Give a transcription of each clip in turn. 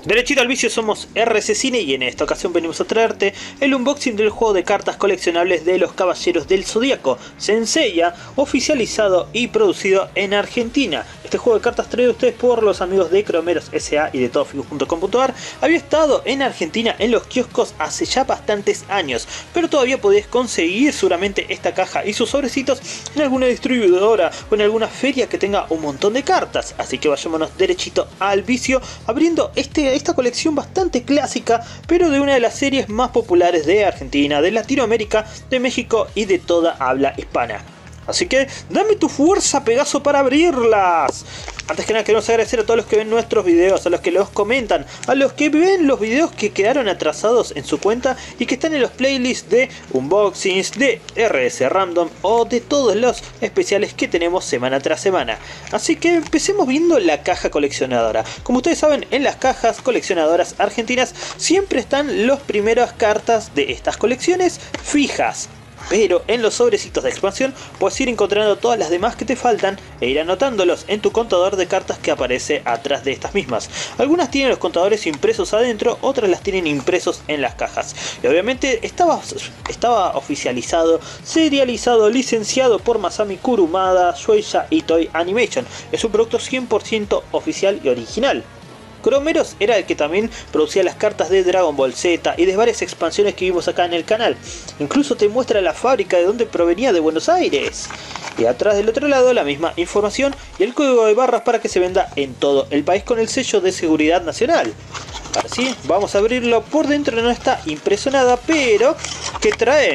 Derechito al vicio, somos RC Cine y en esta ocasión venimos a traerte el unboxing del juego de cartas coleccionables de los Caballeros del Zodíaco, Saint Seiya, oficializado y producido en Argentina. Este juego de cartas traído a ustedes por los amigos de Cromeros S.A. y de todofigus.com.ar había estado en Argentina en los kioscos hace ya bastantes años, pero todavía podés conseguir seguramente esta caja y sus sobrecitos en alguna distribuidora o en alguna feria que tenga un montón de cartas. Así que vayámonos derechito al vicio, abriendo esta colección bastante clásica, pero de una de las series más populares de Argentina, de Latinoamérica, de México y de toda habla hispana. Así que dame tu fuerza, Pegaso, para abrirlas. Antes que nada queremos agradecer a todos los que ven nuestros videos, a los que los comentan, a los que ven los videos que quedaron atrasados en su cuenta y que están en los playlists de unboxings, de RS Random o de todos los especiales que tenemos semana tras semana. Así que empecemos viendo la caja coleccionadora. Como ustedes saben, en las cajas coleccionadoras argentinas siempre están las primeras cartas de estas colecciones fijas. Pero en los sobrecitos de expansión puedes ir encontrando todas las demás que te faltan e ir anotándolos en tu contador de cartas que aparece atrás de estas mismas. Algunas tienen los contadores impresos adentro, otras las tienen impresos en las cajas. Y obviamente estaba oficializado, serializado, licenciado por Masami Kurumada, Shueisha y Toei Animation. Es un producto 100% oficial y original. Cromeros era el que también producía las cartas de Dragon Ball Z y de varias expansiones que vimos acá en el canal. Incluso te muestra la fábrica de donde provenía, de Buenos Aires. Y atrás del otro lado la misma información y el código de barras para que se venda en todo el país con el sello de seguridad nacional. Ahora sí, vamos a abrirlo. Por dentro no está impreso nada, pero ¿qué trae?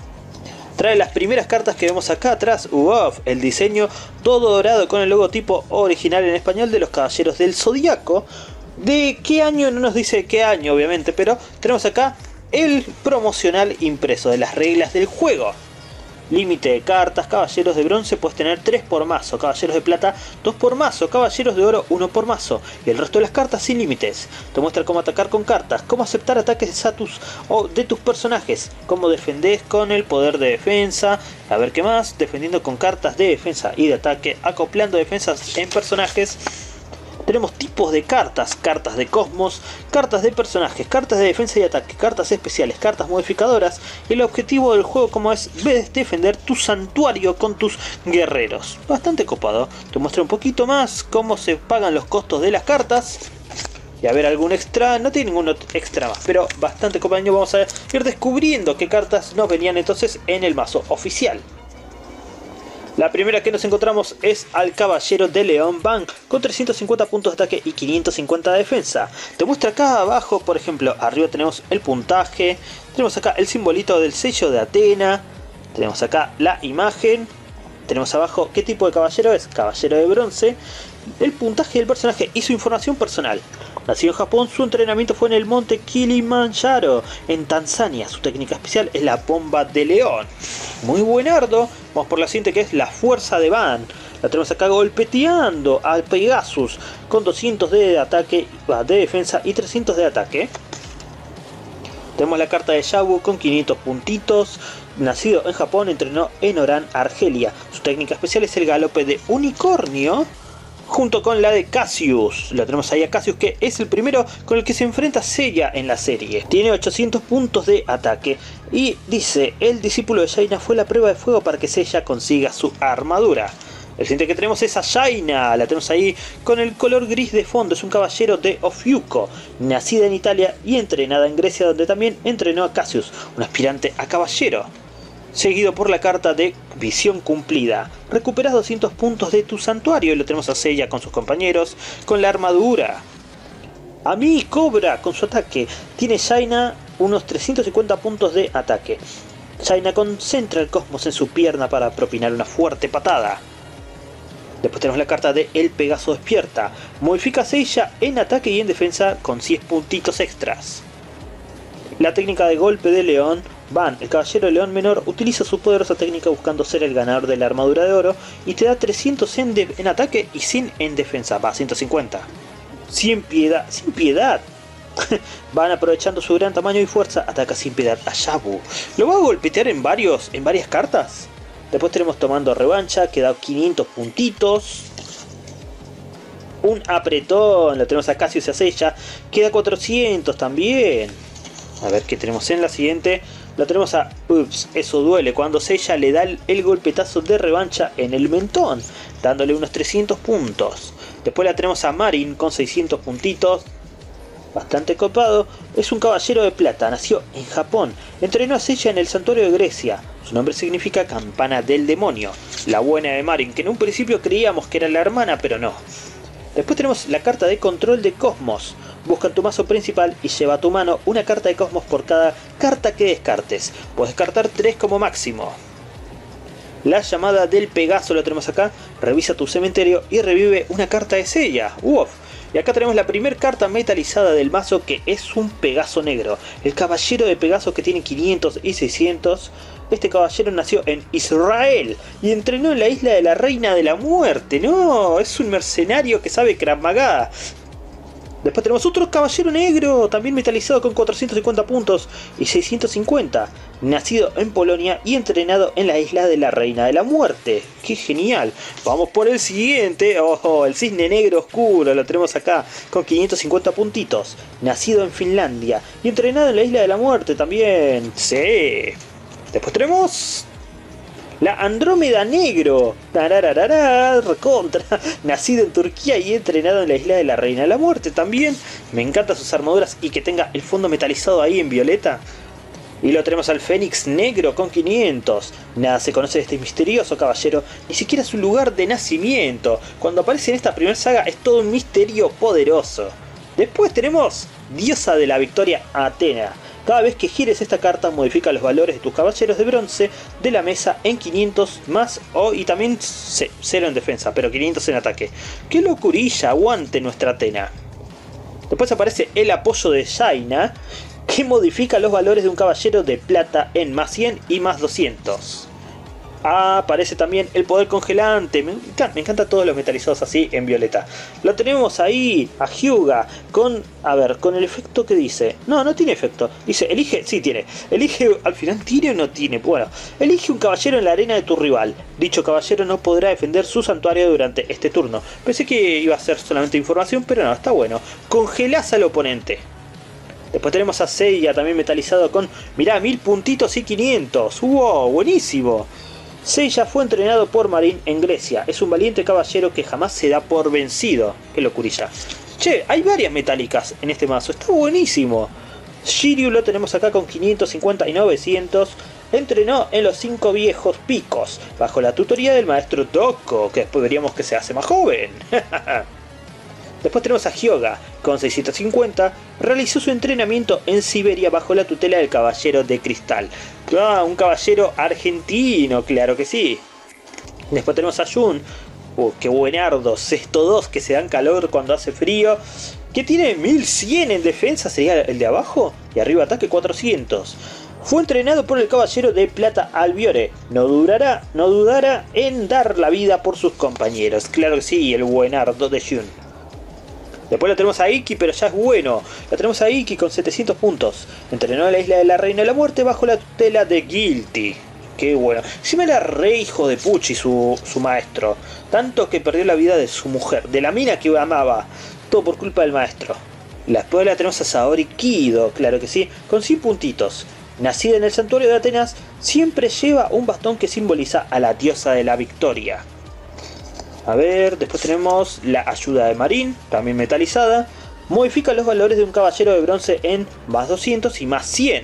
Trae las primeras cartas que vemos acá atrás. Uf, el diseño todo dorado con el logotipo original en español de los Caballeros del Zodíaco. ¿De qué año? No nos dice qué año obviamente, pero tenemos acá el promocional impreso de las reglas del juego. Límite de cartas: caballeros de bronce puedes tener 3 por mazo, caballeros de plata 2 por mazo, caballeros de oro 1 por mazo, y el resto de las cartas sin límites. Te muestra cómo atacar con cartas, cómo aceptar ataques de tus personajes, cómo defendés con el poder de defensa, a ver qué más, defendiendo con cartas de defensa y de ataque, acoplando defensas en personajes. Tenemos tipos de cartas: cartas de cosmos, cartas de personajes, cartas de defensa y ataque, cartas especiales, cartas modificadoras. Y el objetivo del juego, como es defender tu santuario con tus guerreros. Bastante copado. Te muestra un poquito más cómo se pagan los costos de las cartas. Y a ver, algún extra, no tiene ningún extra más, pero bastante copado. Vamos a ir descubriendo qué cartas nos venían entonces en el mazo oficial. La primera que nos encontramos es al Caballero de León Van, con 350 puntos de ataque y 550 de defensa. Te muestra acá abajo, por ejemplo, arriba tenemos el puntaje, tenemos acá el simbolito del sello de Atena, tenemos acá la imagen, tenemos abajo qué tipo de caballero es: caballero de bronce, el puntaje del personaje y su información personal. Nacido en Japón, su entrenamiento fue en el monte Kilimanjaro, en Tanzania. Su técnica especial es la bomba de león. Muy buenardo. Vamos por la siguiente, que es la fuerza de Van. La tenemos acá golpeteando al Pegasus con 200 de ataque, de defensa y 300 de ataque. Tenemos la carta de Yabu con 500 puntitos. Nacido en Japón, entrenó en Oran, Argelia. Su técnica especial es el galope de unicornio, junto con la de Cassius. La tenemos ahí a Cassius, que es el primero con el que se enfrenta Seiya en la serie. Tiene 800 puntos de ataque. Y dice: el discípulo de Jaina fue la prueba de fuego para que Seiya consiga su armadura. El siguiente que tenemos es a Jaina. La tenemos ahí con el color gris de fondo. Es un caballero de Ofiuco, nacida en Italia y entrenada en Grecia, donde también entrenó a Cassius, un aspirante a caballero. Seguido por la carta de visión cumplida. Recuperas 200 puntos de tu santuario. Y lo tenemos a Seiya con sus compañeros, con la armadura. A mí Cobra con su ataque. Tiene Jaina unos 350 puntos de ataque. Jaina concentra el cosmos en su pierna para propinar una fuerte patada. Después tenemos la carta de El Pegaso despierta. Modifica a Seiya en ataque y en defensa con 100 puntitos extras. La técnica de golpe de león. Van, el caballero de león menor, utiliza su poderosa técnica buscando ser el ganador de la armadura de oro y te da 300 en ataque y 100 en defensa. Va, 150. Sin piedad. Van, aprovechando su gran tamaño y fuerza, ataca sin piedad a Yabu. Lo va a golpetear en varias cartas. Después tenemos tomando revancha, que da 500 puntitos. Un apretón, lo tenemos a Cassius y a Seiya. Queda 400 también. A ver qué tenemos en la siguiente. Lo tenemos a Ups, eso duele, cuando Seiya le da el golpetazo de revancha en el mentón, dándole unos 300 puntos. Después la tenemos a Marin con 600 puntitos. Bastante copado. Es un caballero de plata, nació en Japón. Entrenó a Seiya en el santuario de Grecia. Su nombre significa campana del demonio. La buena de Marin, que en un principio creíamos que era la hermana, pero no. Después tenemos la carta de control de Cosmos. Busca en tu mazo principal y lleva a tu mano una carta de Cosmos por cada carta que descartes. Puedes descartar 3 como máximo. La llamada del Pegaso lo tenemos acá. Revisa tu cementerio y revive una carta de Seiya. ¡Uf! Y acá tenemos la primera carta metalizada del mazo, que es un Pegaso negro. El caballero de Pegaso, que tiene 500 y 600. Este caballero nació en Israel y entrenó en la isla de la Reina de la Muerte. No, es un mercenario que sabe Krav Maga. Después tenemos otro caballero negro, también metalizado con 450 puntos y 650. Nacido en Polonia y entrenado en la isla de la Reina de la Muerte. ¡Qué genial! Vamos por el siguiente. ¡Oh! El cisne negro oscuro lo tenemos acá con 550 puntitos. Nacido en Finlandia y entrenado en la isla de la Muerte también. ¡Sí! Después tenemos la Andrómeda Negro, recontra, nacido en Turquía y entrenado en la isla de la Reina de la Muerte también. Me encantan sus armaduras y que tenga el fondo metalizado ahí en violeta. Y lo tenemos al Fénix Negro con 500. Nada se conoce de este misterioso caballero, ni siquiera su lugar de nacimiento. Cuando aparece en esta primera saga es todo un misterio poderoso. Después tenemos Diosa de la Victoria, Athena. Cada vez que gires esta carta modifica los valores de tus caballeros de bronce de la mesa en 500 más y también 0 en defensa, pero 500 en ataque. ¡Qué locurilla! Aguante nuestra Athena. Después aparece el apoyo de Jaina, que modifica los valores de un caballero de plata en más 100 y más 200. Aparece también el poder congelante. Me encanta todos los metalizados así en violeta. Lo tenemos ahí a Hyuga con, a ver, con el efecto que dice. No tiene efecto. Dice, elige, sí tiene. Elige, al final tiene o no tiene. Bueno, elige un caballero en la arena de tu rival. Dicho caballero no podrá defender su santuario durante este turno. Pensé que iba a ser solamente información, pero no, está bueno. Congelás al oponente. Después tenemos a Seiya también metalizado con, mirá, 1000 puntitos y 500. ¡Wow! Buenísimo. Seiya fue entrenado por Marin en Grecia. Es un valiente caballero que jamás se da por vencido. ¡Qué locurilla! Che, hay varias metálicas en este mazo. Está buenísimo. Shiryu lo tenemos acá con 550 y 900. Entrenó en los 5 viejos picos, bajo la tutoría del maestro Toko, que después veríamos que se hace más joven. Después tenemos a Hyuga, con 650, realizó su entrenamiento en Siberia bajo la tutela del Caballero de Cristal. Ah, un caballero argentino, claro que sí. Después tenemos a Jun, qué buenardo, Cesto 2, que se dan calor cuando hace frío, que tiene 1100 en defensa, sería el de abajo, y arriba ataque 400. Fue entrenado por el Caballero de Plata Albiore, no dudará en dar la vida por sus compañeros, claro que sí, el buenardo de Jun. Después la tenemos a Iki, pero ya es bueno. La tenemos a Iki con 700 puntos. Entrenó en la isla de la Reina de la Muerte bajo la tutela de Guilty. Qué bueno. Encima era re hijo de Pucci su maestro. Tanto que perdió la vida de su mujer, de la mina que amaba. Todo por culpa del maestro. Después la tenemos a Saori Kido, claro que sí, con 100 puntitos. Nacida en el santuario de Atenas, siempre lleva un bastón que simboliza a la diosa de la victoria. A ver, después tenemos la ayuda de Marin, también metalizada. Modifica los valores de un caballero de bronce en más 200 y más 100.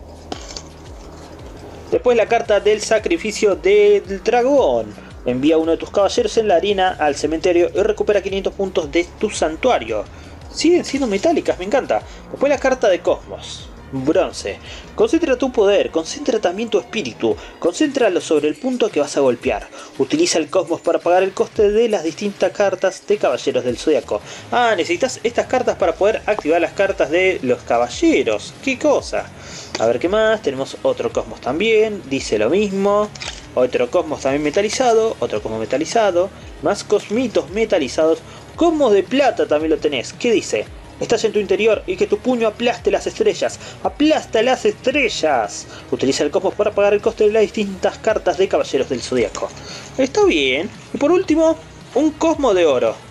Después la carta del sacrificio del dragón. Envía uno de tus caballeros en la arena al cementerio y recupera 500 puntos de tu santuario. Siguen siendo metálicas, me encanta. Después la carta de Cosmos. Bronce. Concentra tu poder, concentra también tu espíritu, concéntralo sobre el punto que vas a golpear. Utiliza el Cosmos para pagar el coste de las distintas cartas de Caballeros del Zodiaco. Ah, necesitas estas cartas para poder activar las cartas de los caballeros. ¡Qué cosa! A ver qué más, tenemos otro Cosmos también, dice lo mismo. Otro Cosmos también metalizado, otro Cosmos metalizado, más cosmitos metalizados. Cosmos de plata también lo tenés, ¿qué dice? Estás en tu interior y que tu puño aplaste las estrellas. ¡Aplasta las estrellas! Utiliza el Cosmos para pagar el coste de las distintas cartas de Caballeros del Zodiaco. Está bien. Y por último, un Cosmo de oro.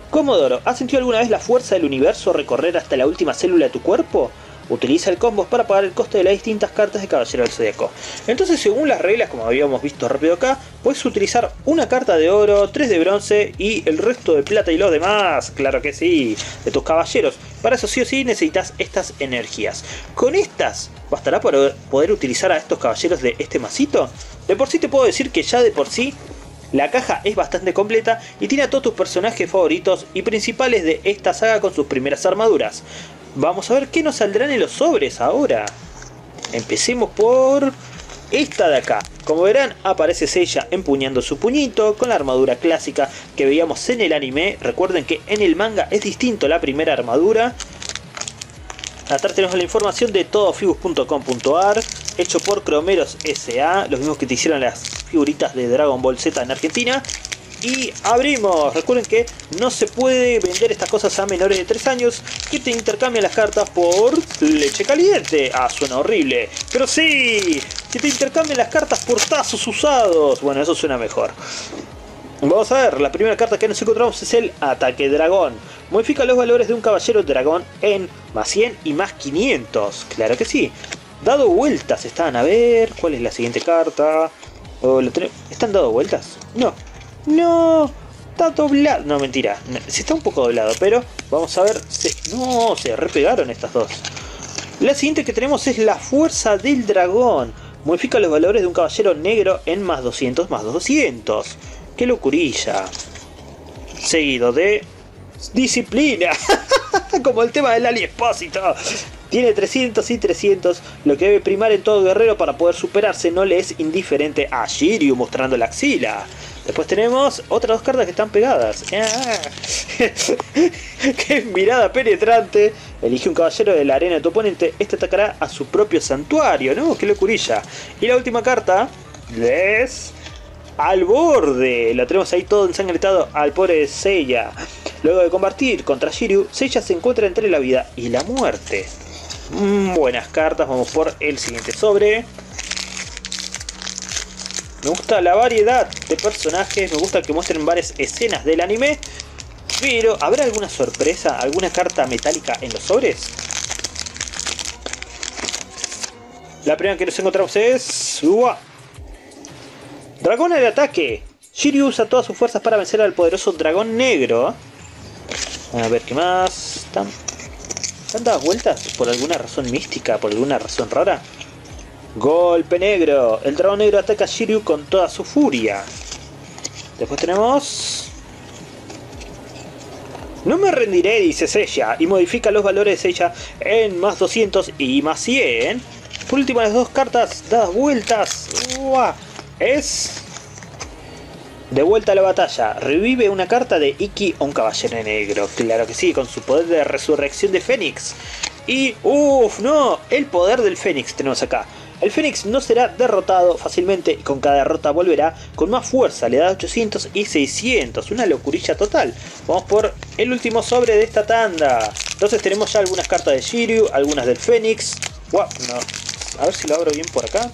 Comodoro, ¿has sentido alguna vez la fuerza del universo recorrer hasta la última célula de tu cuerpo? Utiliza el combo para pagar el coste de las distintas cartas de Caballero del Zodíaco. Entonces, según las reglas, como habíamos visto rápido acá, puedes utilizar una carta de oro, 3 de bronce y el resto de plata y los demás, claro que sí, de tus caballeros. Para eso sí o sí necesitas estas energías. Con estas, ¿bastará para poder utilizar a estos caballeros de este masito? De por sí te puedo decir que ya de por sí la caja es bastante completa y tiene a todos tus personajes favoritos y principales de esta saga con sus primeras armaduras. Vamos a ver qué nos saldrán en los sobres ahora. Empecemos por esta de acá. Como verán, aparece Seiya empuñando su puñito con la armadura clásica que veíamos en el anime. Recuerden que en el manga es distinto la primera armadura. Atrás tenemos la información de todofibus.com.ar, hecho por Cromeros S.A., los mismos que te hicieron las figuritas de Dragon Ball Z en Argentina. Y abrimos. Recuerden que no se puede vender estas cosas a menores de 3 años que te intercambian las cartas por leche caliente. Ah, suena horrible, pero sí, que te intercambian las cartas por tazos usados. Bueno, eso suena mejor. Vamos a ver, la primera carta que nos encontramos es el Ataque Dragón. Modifica los valores de un caballero dragón en más 100 y más 500. Claro que sí. Dado vueltas están, a ver, ¿cuál es la siguiente carta? ¿Están dado vueltas? No. No, está doblado. No, mentira. Sí está un poco doblado, pero vamos a ver. No, se repegaron estas dos. La siguiente que tenemos es la Fuerza del Dragón. Modifica los valores de un caballero negro en más 200, más 200. ¡Qué locurilla! Seguido de Disciplina. Como el tema del Aliexpósito. Tiene 300 y 300, lo que debe primar en todo guerrero para poder superarse. No le es indiferente a Shiryu mostrando la axila. Después tenemos otras dos cartas que están pegadas. ¡Qué mirada penetrante! Elige un caballero de la arena de tu oponente. Este atacará a su propio santuario, ¿no? ¡Qué locurilla! Y la última carta es Al Borde. Lo tenemos ahí todo ensangrentado al pobre Seiya. Luego de combatir contra Shiryu, Seiya se encuentra entre la vida y la muerte. Buenas cartas, vamos por el siguiente sobre. Me gusta la variedad de personajes, me gusta que muestren varias escenas del anime. Pero, ¿habrá alguna sorpresa? ¿Alguna carta metálica en los sobres? La primera que nos encontramos es... Dragón al ataque. Shiryu usa todas sus fuerzas para vencer al poderoso dragón negro. A ver qué más. ¿Están dadas vueltas por alguna razón mística? ¿Por alguna razón rara? Golpe negro. El dragón negro ataca a Shiryu con toda su furia. Después tenemos... No me rendiré, dice Seiya, y modifica los valores de Seiya en más 200 y más 100. Por último, las dos cartas dadas vueltas. Es... De vuelta a la batalla, revive una carta de Ikki a un caballero negro. Claro que sí, con su poder de resurrección de Fénix. Y, no, el poder del Fénix tenemos acá. El Fénix no será derrotado fácilmente y con cada derrota volverá con más fuerza. Le da 800 y 600, una locurilla total. Vamos por el último sobre de esta tanda. Entonces tenemos ya algunas cartas de Shiryu, algunas del Fénix. No. A ver si lo abro bien por acá.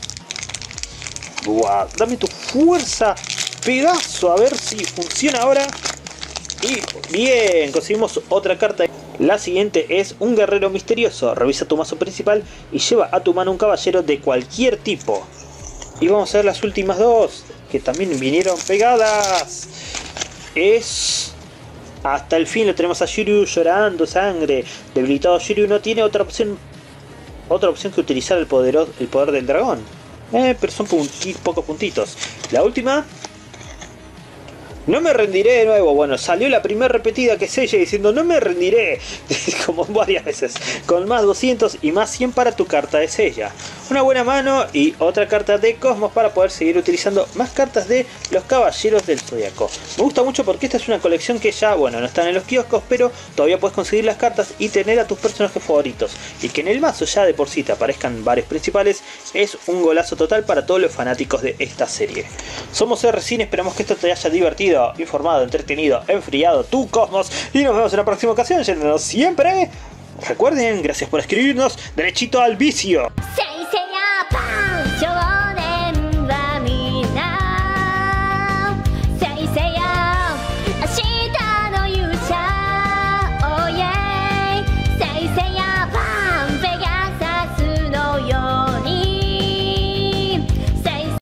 Dame tu fuerza, Pegaso, a ver si funciona ahora. Y bien, conseguimos otra carta. La siguiente es un guerrero misterioso. Revisa tu mazo principal y lleva a tu mano un caballero de cualquier tipo. Y vamos a ver las últimas dos, que también vinieron pegadas. Es... Hasta el fin lo tenemos a Shiryu llorando sangre. Debilitado Shiryu no tiene otra opción que utilizar el poder del dragón. Pero son pocos puntitos. La última... No me rendiré de nuevo. Bueno, salió la primera repetida que es ella diciendo no me rendiré, como varias veces. Con más 200 y más 100 para tu carta de Seiya. Una buena mano y otra carta de Cosmos para poder seguir utilizando más cartas de los Caballeros del Zodíaco. Me gusta mucho porque esta es una colección que ya, bueno, no están en los kioscos, pero todavía puedes conseguir las cartas y tener a tus personajes favoritos. Y que en el mazo ya de por sí te aparezcan varios principales es un golazo total para todos los fanáticos de esta serie. Somos RCine, esperamos que esto te haya divertido, informado, entretenido, enfriado tu cosmos y nos vemos en la próxima ocasión, yéndonos siempre. Recuerden, gracias por escribirnos, derechito al vicio. Sí.